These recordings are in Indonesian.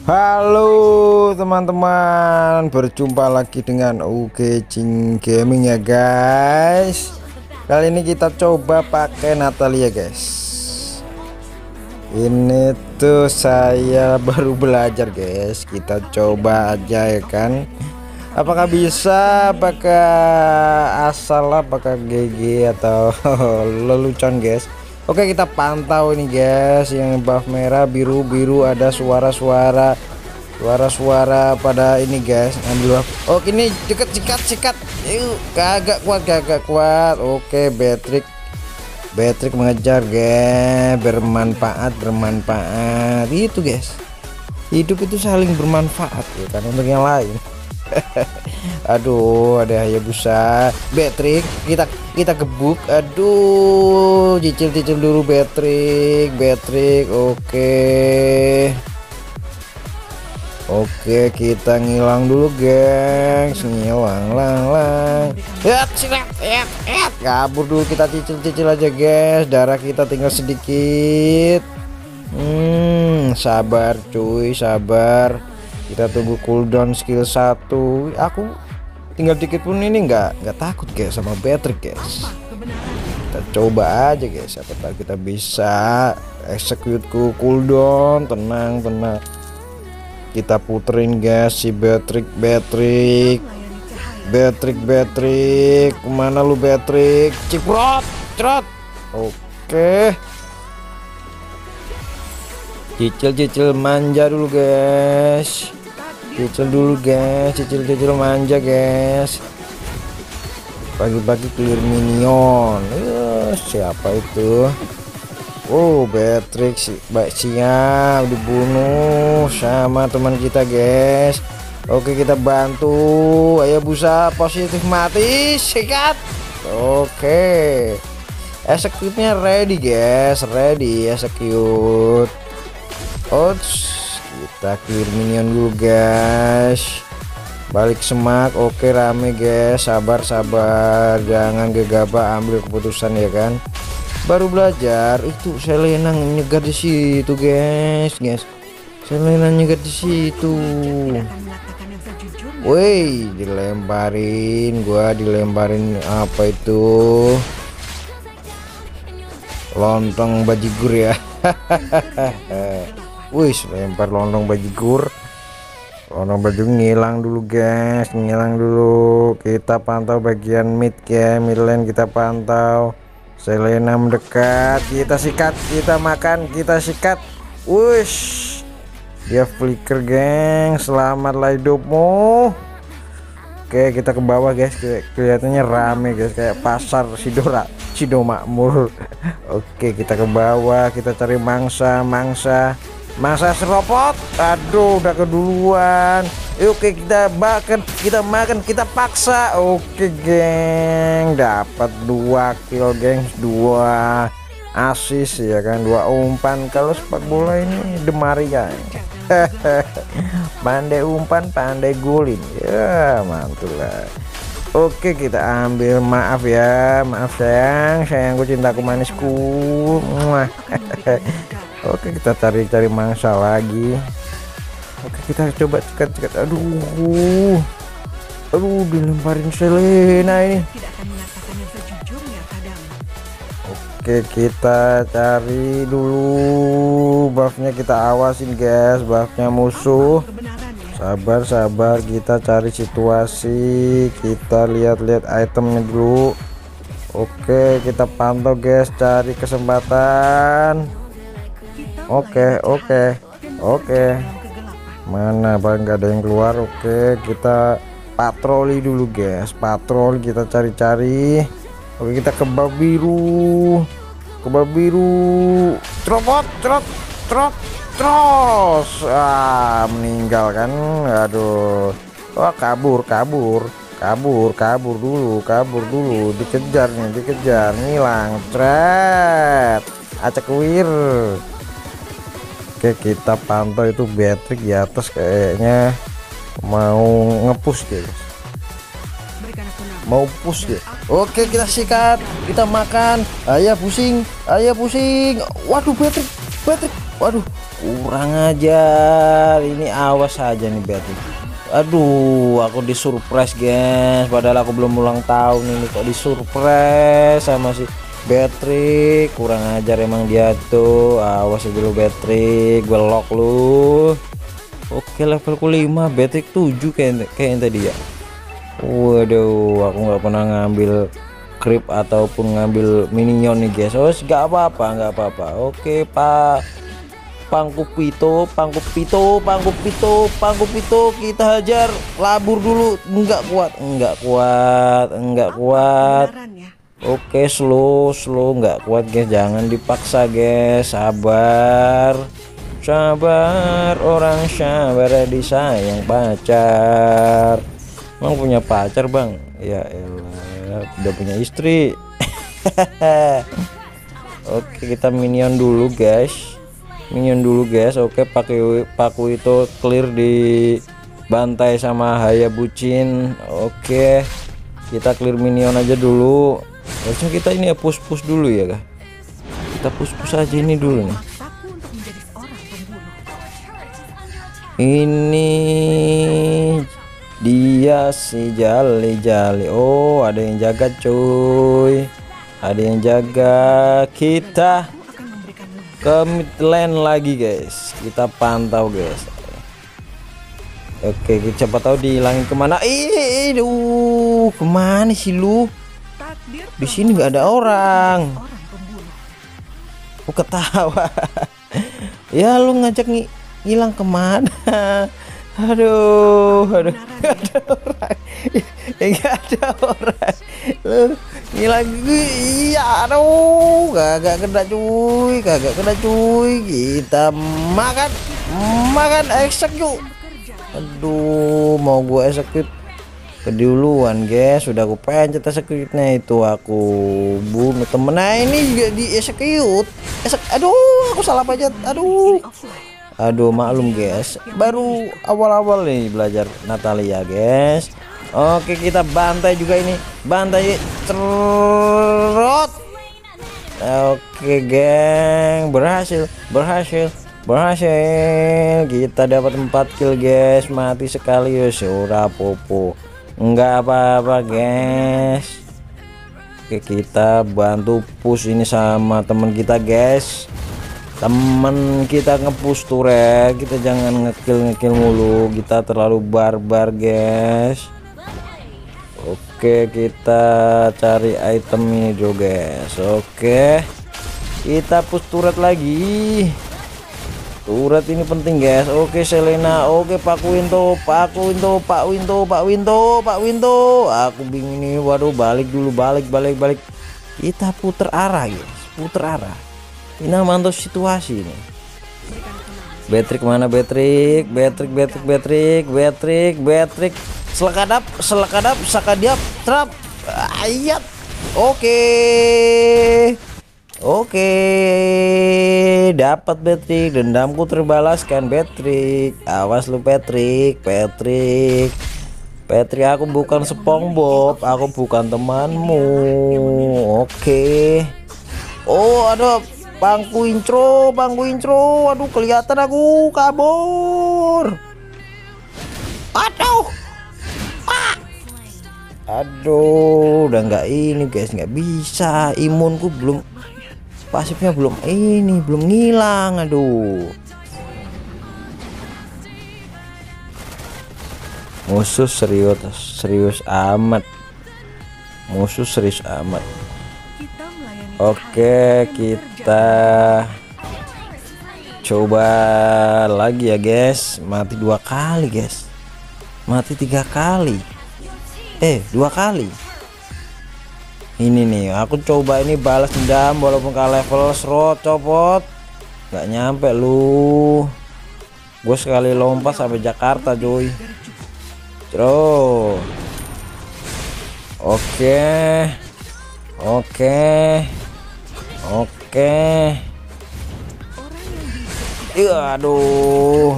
Halo teman-teman, berjumpa lagi dengan Ugejing Gaming ya guys. Kali ini kita coba pakai Natalia guys. Ini tuh saya baru belajar guys. Kita coba aja ya kan. Apakah bisa, apakah asal, apakah GG atau lelucon guys. Oke, kita pantau ini guys, yang buff merah biru ada suara-suara pada ini guys. Ambil buff. Oh, ini deket, sikat. Yuk, kagak kuat. Oke, Beatrix mengejar guys, bermanfaat itu guys. Hidup itu saling bermanfaat ya kan untuk yang lain. Aduh, ada Hayabusa. Beatrix kita gebuk. Aduh, cicil dulu Beatrix. Oke, kita ngilang dulu gengs. Ngilang lang. Silat. Kabur dulu, kita cicil aja guys. Darah kita tinggal sedikit. Sabar cuy, sabar. Kita tunggu cooldown skill 1. Aku tinggal dikit pun ini nggak takut guys sama Beatrix guys. Kita coba aja guys, siapa tahu kita bisa execute cooldown. Tenang. Kita puterin guys si Beatrix. Kemana lu Beatrix? Ciprot. Oke. Cicil manja dulu guys. Cicil manja guys. Pagi-pagi clear minion. Siapa itu? Oh, Beatrix siap dibunuh sama teman kita guys. Oke, kita bantu. Hayabusa positif mati, sikat. Oke, execute-nya ready guys, execute. Kita clear minion dulu guys. Balik semak. Oke, rame guys. Sabar, jangan gegabah ambil keputusan ya kan. Baru belajar. Itu Selena nyegar di situ guys. Selena nyegar di situ. Woi, dilemparin apa itu? Lontong bajigur ya. Wih, lempar lontong bajigur. Ngilang dulu guys, kita pantau bagian mid ya, mid lane kita pantau. Selena mendekat, kita sikat, kita makan, kita sikat. Wush, dia flicker geng. Selamatlah hidupmu. Oke, kita ke bawah guys, kelihatannya rame guys, kayak pasar Sido Makmur. Oke, kita ke bawah, kita cari mangsa seropot. Aduh, udah keduluan. Oke, kita makan, kita paksa. Oke geng, dapat 2 kill geng, 2 assist ya kan, 2 umpan. Kalau sepak bola ini Demaria. Pandai umpan, pandai golin ya, mantul lah. Oke, kita ambil. Maaf sayangku, cintaku manisku. Oke, kita cari mangsa lagi. Oke, kita coba cekat. Aduh, dilemparin Selena ini. Oke, kita cari dulu buffnya, kita awasin guys, buffnya musuh. Sabar, kita cari situasi, kita lihat itemnya dulu. Oke, kita pantau guys, cari kesempatan. Oke. Mana bang, nggak ada yang keluar. Oke, kita patroli dulu guys, kita cari. Oke, kita ke bab biru. Cerot terus. Meninggal kan. Aduh. Wah, kabur dulu. Dikejar, ngilang. Acak wir. Oke, kita pantau itu Beatrix di atas, kayaknya mau ngepush guys. Oke, kita sikat, kita makan. Ayah pusing. Waduh, Beatrix. kurang ajar. Ini awas aja nih Beatrix. Aduh, aku disurprise guys, padahal aku belum ulang tahun ini kok disurprise sama si Beatrix. Kurang ajar emang dia tuh. Awas dulu Beatrix, gue lock lu. Oke, levelku 5, Beatrix 7 kayak tadi ya. Waduh, aku nggak pernah ngambil creep ataupun ngambil minion nih guys. Oh, nggak apa-apa. Oke Pak Pangku Pito, kita hajar, labur dulu. Enggak kuat. Oke, slow, enggak kuat guys, jangan dipaksa guys, sabar, orang sabar disayang pacar. Emang punya pacar bang? Ya elah, udah punya istri. Oke, kita minion dulu guys. Oke, paku itu clear di bantai sama Hayabuchin. Oke, kita clear minion aja dulu. Harusnya kita ini ya push dulu ya kah? Kita push aja ini dulu nih. Ini dia si jali. Oh, ada yang jaga cuy, kita ke mid lane lagi guys, kita pantau guys. Oke, siapa tahu dihilangin kemana. Kemana sih lu? Di sini nggak ada orang. Aku ketawa. Ya lu ngajak ngilang kemana? Aduh, nggak ada orang. Nggak ada orang. Lu ngilang gue. Iya, aduh, kagak kena cuy. Kita makan execute. Aduh, mau gue execute keduluan guys, sudah aku pencet execute-nya itu, aku bunuh temen. Nah ini juga di execute. Aduh, aku salah pencet. Aduh, maklum guys, baru awal-awal nih belajar Natalia guys. Oke, kita bantai juga ini, cerot. Oke geng, berhasil. Kita dapat 4 kill guys, mati sekali ya ora popo, enggak apa-apa guys. Oke, kita bantu push ini sama teman kita guys. Temen kita ngepush turret, kita jangan ngekill mulu, kita terlalu barbar guys. Oke, kita cari item ini dulu guys. Oke, kita push turret lagi. Turret ini penting guys. Oke, Selena. Oke, Pak Winto. Aku bingung nih. Waduh, balik dulu, balik. Kita puter arah guys, ini mantau situasi ini. Beatrix mana? Beatrix. Selekadap, sakadiap, trap, ayat. Oke, dapat Beatrix, dendamku terbalaskan Beatrix. Awas lu Beatrix, aku bukan SpongeBob, aku bukan temanmu. Oke. Oh, ada bangku intro. Aduh, kelihatan aku kabur. Aduh, udah nggak ini guys, nggak bisa. Imunku belum, pasifnya belum ngilang. Aduh, musuh serius amat. Oke, kita coba lagi ya guys. Mati 2 kali guys, mati 3 kali, 2 kali. Ini nih, aku coba ini balas dendam walaupun kalah level. Serot, copot, nggak nyampe lu. Gue sekali lompat sampai Jakarta cuy. Oke. Aduh.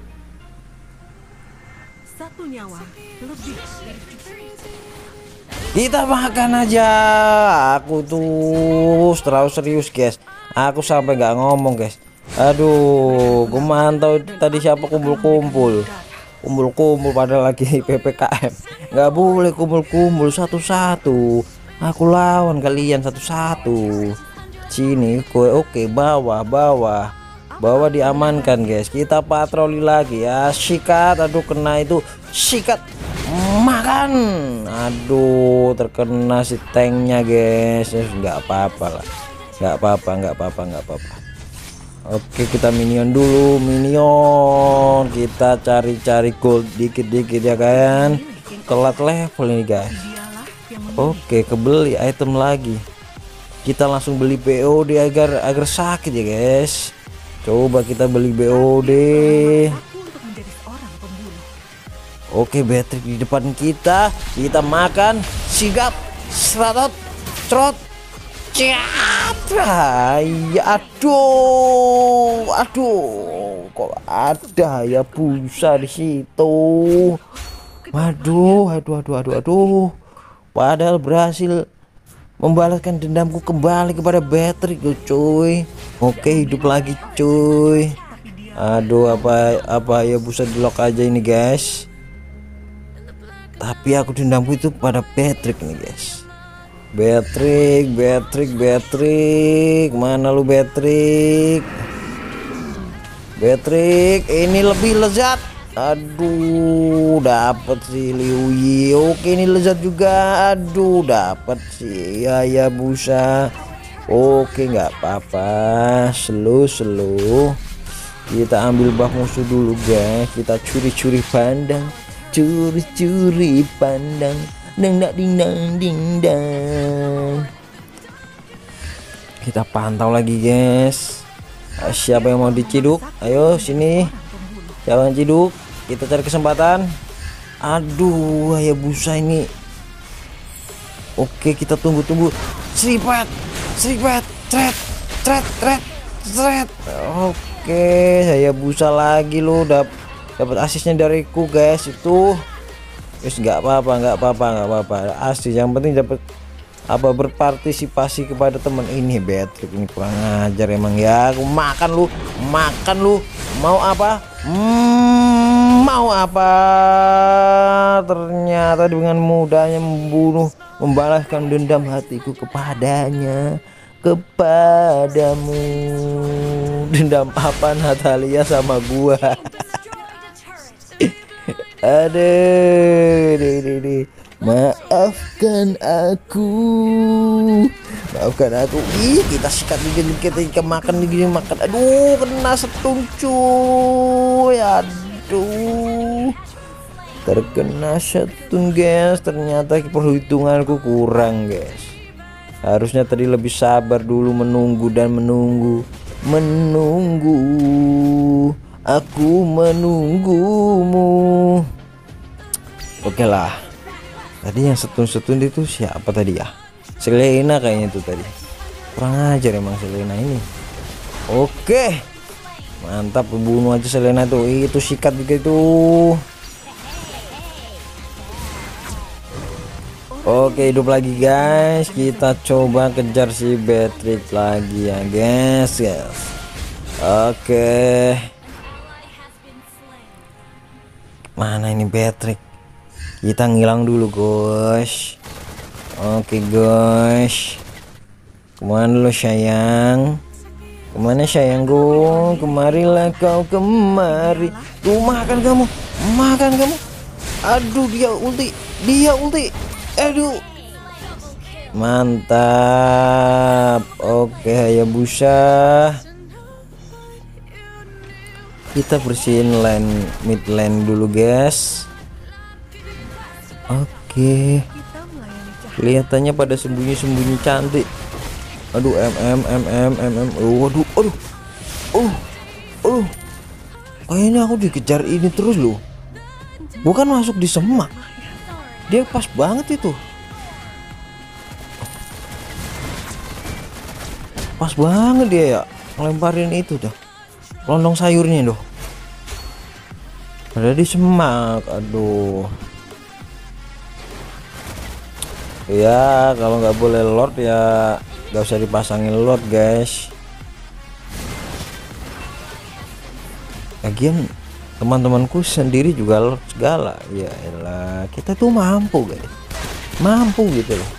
Satu nyawa lebih. Kita makan aja. Aku tuh terlalu serius guys. Aku sampai nggak ngomong guys. Aduh, gue mantau tadi siapa kumpul-kumpul padahal lagi PPKM. Nggak boleh kumpul-kumpul satu-satu. Aku lawan kalian satu-satu. Sini kue. Oke, bawah diamankan guys. Kita patroli lagi ya. Sikat, aduh kena itu. Sikat, makan. Aduh, terkena si tanknya guys. Nggak apa-apa lah, nggak apa-apa. Oke, kita minion dulu, minion. Kita cari-cari gold dikit-dikit ya kan. Telat level ini guys. Oke, kebeli item lagi. Kita langsung beli BOD agar sakit ya guys. Coba kita beli BOD. Oke, Patrick di depan kita makan, sigap, seratot, trot, ciatra. Ya, aduh, kok ada ya busa di situ. Waduh. Padahal berhasil membalaskan dendamku kembali kepada Patrick cuy. Oke, hidup lagi cuy. Aduh, apa ya busa di lock aja ini guys. Tapi aku dendamku itu pada Patrick nih guys. Patrick, mana lu Patrick? Ini lebih lezat. Aduh, dapat si Liuyi. Oke, ini lezat juga. Aduh, dapat sih ya busa. Oke, nggak apa-apa. Slow. Kita ambil buff musuh dulu guys. Kita curi pandang. Curi pandang. Ding dang. Kita pantau lagi guys. Siapa yang mau diciduk? Ayo sini. Jangan ciduk. Kita cari kesempatan. Aduh, ya busa ini. Oke, kita tunggu. Seripet. Tret. Oke, saya busa lagi lo. Dapat asisnya dariku guys itu. Terus nggak apa-apa. Asis yang penting dapat berpartisipasi kepada teman ini. Patrick ini kurang ajar emang ya. Aku makan lu. Mau apa? Ternyata dengan mudahnya membalaskan dendam hatiku kepadamu. Dendam apa Natalia sama gua? Aduh, maafkan aku. Ih, kita sikat dikit kita makan. Aduh, kena setun cuy. Aduh, terkena setun guys. Ternyata perhitunganku kurang guys. Harusnya tadi lebih sabar dulu, menunggu. Aku menunggumu. Oke lah. Tadi yang setun itu siapa tadi ya? Selena kayaknya itu tadi. Kurang ajar emang Selena ini. Oke, mantap, bunuh aja Selena tuh. Itu sikat begitu. Oke, hidup lagi guys. Kita coba kejar si Patrick lagi ya guys. Oke, mana ini Patrick? Kita ngilang dulu guys. Oke guys, kemana lo sayang? Kemana sayangku? Kemarilah kau kemari. Tuh, makan kamu. Aduh, dia ulti. Aduh, mantap. Oke, Hayabusa. Kita bersihin mid lane dulu guys. Oke, kelihatannya pada sembunyi cantik. Aduh, waduh. Kayaknya aku dikejar ini terus loh. Bukan masuk di semak. Dia pas banget itu. Pas banget dia ya ngelemparin itu dah. Lontong sayurnya doh. Ada di semak. Aduh. Ya kalau nggak boleh lord ya nggak usah dipasangin lord guys. Lagian teman-temanku sendiri juga lord segala. Ya elah, kita tuh mampu guys, mampu gitu loh.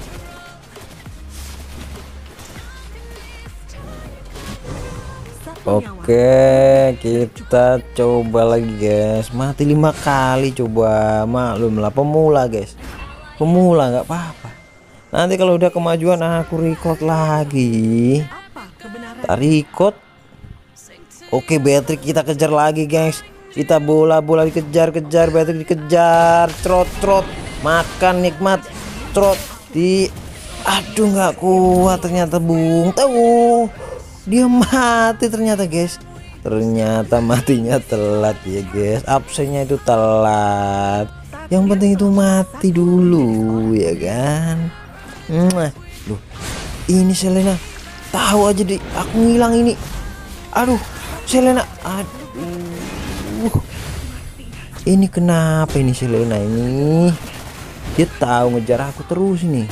Oke, kita coba lagi guys. Mati 5 kali coba. Maklum lah pemula guys. Pemula nggak apa-apa. Nanti kalau udah kemajuan aku record lagi. Tak record. Oke, Beatrix kita kejar lagi guys. Kita bola dikejar-kejar, Beatrix dikejar. Trot. Makan nikmat. Trot di. Aduh nggak kuat ternyata Bung. Tahu. Dia mati ternyata guys. Ternyata matinya telat ya guys. Absennya itu telat. Yang penting itu mati dulu ya kan. Loh, ini Selena tahu aja deh aku ngilang ini. Aduh Selena, aduh ini kenapa ini Selena ini, dia tahu ngejar aku terus nih.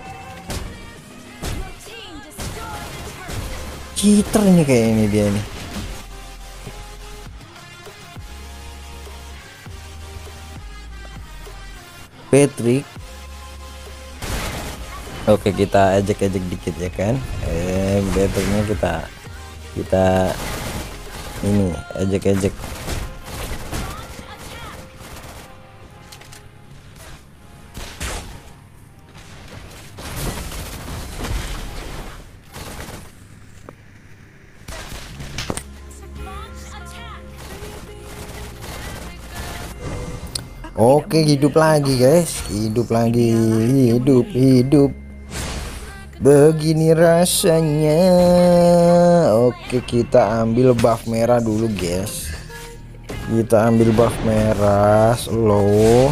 Cheater ini kayak ini dia nih. Patrick. Oke, kita ejek dikit ya kan. Patricknya kita ini ejek. Oke, hidup lagi guys, hidup lagi, hidup begini rasanya. Oke, kita ambil buff merah dulu guys, kita ambil buff merah slow,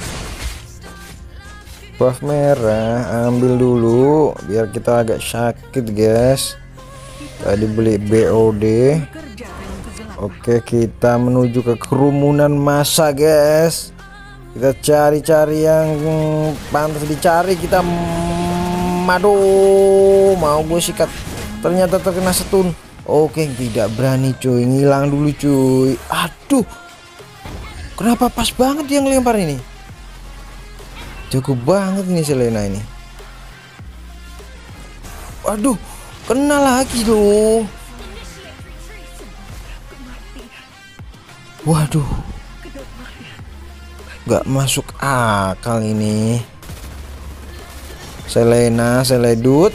buff merah ambil dulu biar kita agak sakit guys. Tadi beli BOD. Oke, kita menuju ke kerumunan massa guys. Kita cari-cari yang pantas dicari. Kita mau gue sikat, ternyata terkena stun. Oke, tidak berani cuy, ngilang dulu cuy. Aduh, kenapa pas banget dia ngelempar ini, cukup banget ini Selena ini. Waduh, kena lagi loh. Waduh, nggak masuk akal ini. Selena seledut.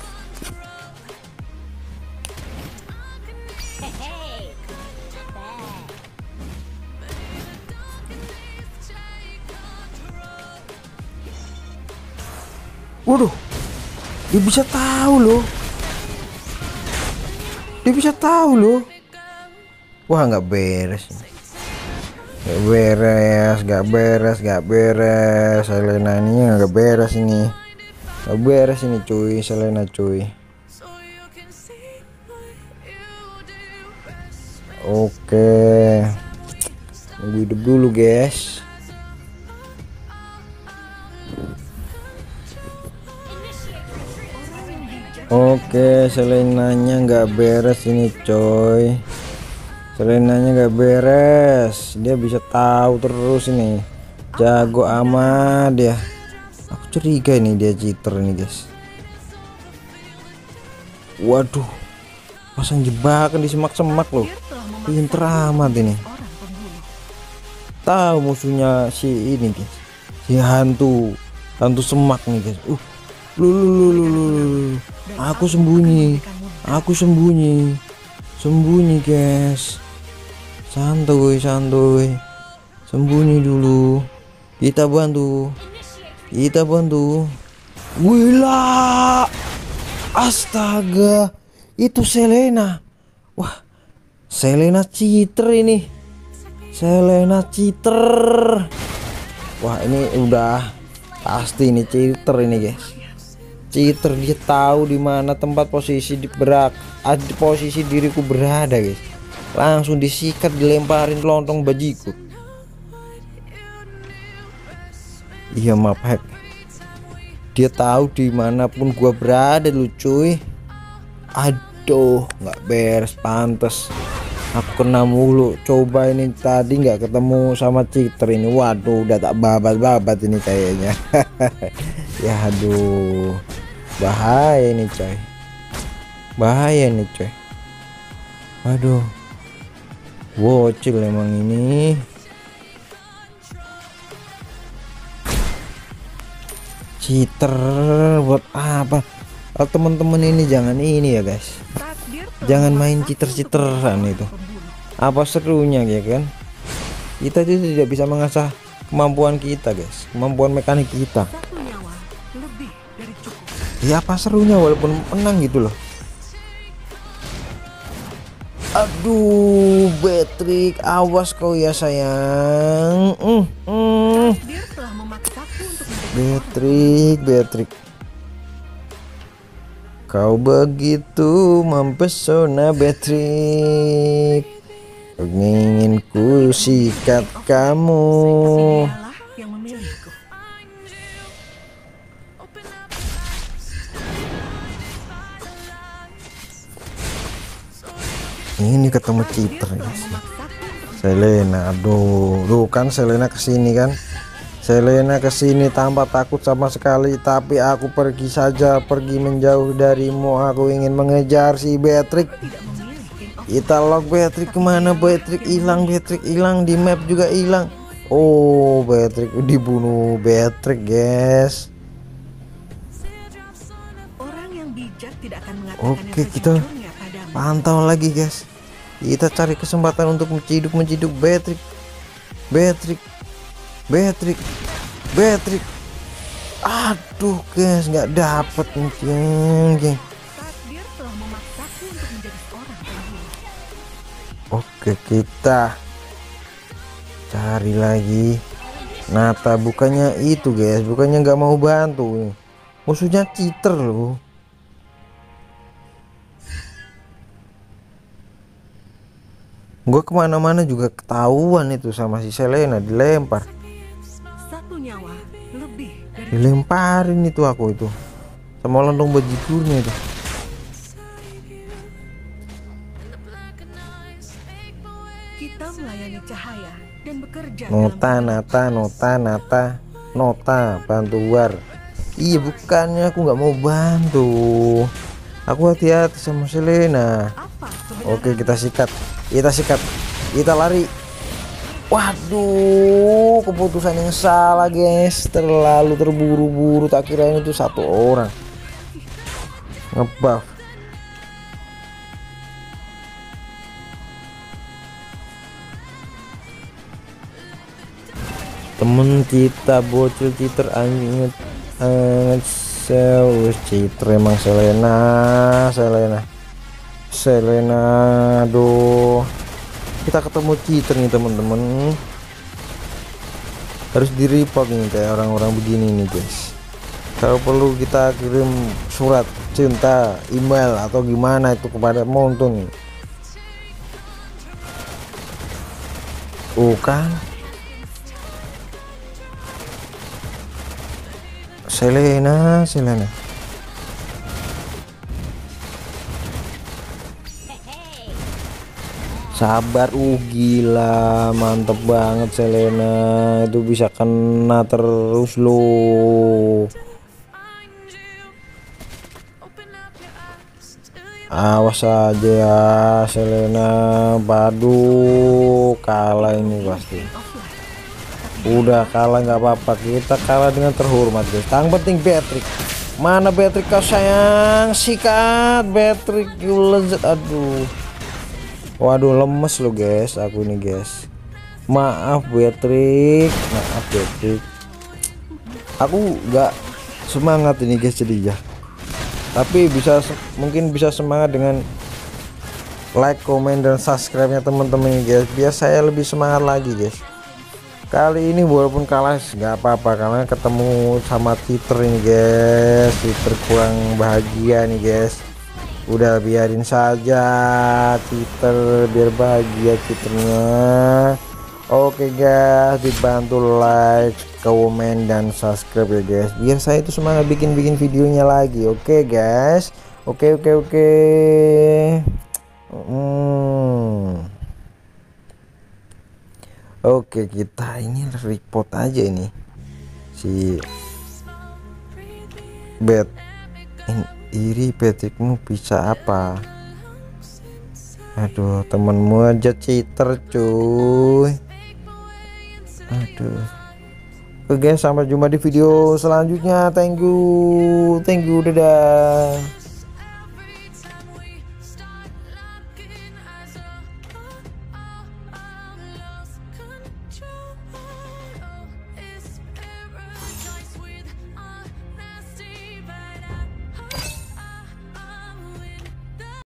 Waduh, dia bisa tahu loh. Wah, nggak beres ini. Gak beres. Selena ini gak beres ini. Gak beres ini cuy, Selena cuy. Oke, tunggu hidup dulu guys. Oke, Selenanya nggak beres ini coy. Selenanya nggak beres, dia bisa tahu terus ini, jago amat dia. Aku curiga ini dia cheater ini guys. Waduh, pasang jebakan di semak-semak loh, pinter amat ini. Tahu musuhnya si ini guys, si hantu semak nih guys. Aku sembunyi guys. Santuy, sembunyi dulu. Kita bantu. Wila, astaga, itu Selena. Wah, Selena cheater ini. Wah, ini udah pasti ini cheater ini guys. Cheater, dia tahu di mana tempat posisi posisi diriku berada guys. Langsung disikat, dilemparin lontong bajiku. Iya, maaf hack. Dia tahu dimanapun gua berada lu cuy. Aduh, nggak beres, pantes aku kena mulu. Coba ini tadi nggak ketemu sama cheater ini, waduh udah tak babat-babat ini kayaknya. Ya aduh, bahaya ini coy, bahaya nih coy. Aduh, bocil emang ini. Cheater buat apa? Teman-teman ini jangan ini ya guys, jangan main cheater-cheateran itu. Apa serunya ya kan? Kita itu tidak bisa mengasah kemampuan kita guys, kemampuan mekanik kita. Ya apa serunya walaupun menang gitu loh. Aduh, Patrick, awas kau ya sayang. Patrick, kau begitu mempesona Patrick. Ingin ku sikat kamu. Ini ketemu cheater guys. Selena, aduh, lu kan Selena kesini kan. Selena kesini tanpa takut sama sekali, tapi aku pergi saja, pergi menjauh darimu. Aku ingin mengejar si Patrick. Kita lock Patrick kemana? Patrick hilang di map juga hilang. Oh, Patrick dibunuh. Patrick guys. Oke, kita pantau lagi guys. Kita cari kesempatan untuk menciduk Patrick. Aduh guys, nggak dapet mungkin. Oke, kita cari lagi Nata. Bukannya itu guys, bukannya nggak mau bantu, musuhnya cheater loh. Gue kemana-mana juga ketahuan itu sama si Selena, dilempar. Dilemparin itu aku itu sama lontong bajigurnya itu. Kita melayani cahaya dan bekerja. Nota bantu war. Iya, bukannya aku nggak mau bantu, aku hati-hati sama Selena. Oke, kita sikat, kita lari. Waduh, keputusan yang salah guys, terlalu terburu-buru. Tak kirain itu satu orang ngebuff. Temen kita bocil cheater, anjing cheater emang. Selena, aduh, kita ketemu cheater nih teman-teman. Harus di report nih kayak orang-orang begini nih guys. Kalau perlu kita kirim surat cinta, email atau gimana itu kepada Mountain. Kan Selena. Sabar, gila, mantep banget Selena. Itu bisa kena terus loh. Awas aja ya Selena. Padu kalah ini pasti. Udah kalah nggak apa-apa, kita kalah dengan terhormat guys. Yang penting Patrick. Mana Patrick kau sayang? Sikat Patrick, lezat. Aduh, waduh, lemes lo guys aku ini guys. Maaf Patrick. Aku nggak semangat ini guys jadi ya. Tapi mungkin bisa semangat dengan like, komen, dan subscribe-nya teman-teman guys, biar saya lebih semangat lagi guys. Kali ini walaupun kalah nggak apa-apa, karena ketemu sama cheater ini guys. Cheater kurang bahagia nih guys. Udah biarin saja cheater, biar bahagia cheaternya. Oke guys, dibantu like, komen, dan subscribe ya guys, biar saya itu semangat bikin videonya lagi. Oke guys, oke. Oke, kita ini report aja ini si bet iri. Patrickmu bisa apa? Aduh, temenmu aja cheater cuy. Aduh. Oke guys, sampai jumpa di video selanjutnya. Thank you, dadah.